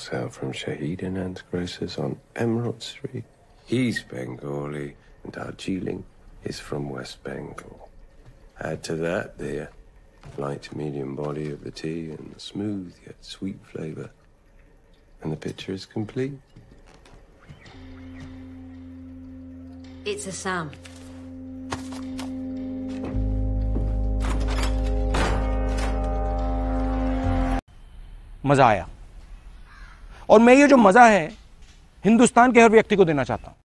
hail from Shahid and grocers on Emerald Street. He's Bengali, and Darjeeling is from West Bengal. Add to that the light to medium body of the tea and the smooth yet sweet flavor, and the picture is complete. It's Assam. मजा आया और मैं ये जो मजा है हिंदुस्तान के हर व्यक्ति को देना चाहता हूं।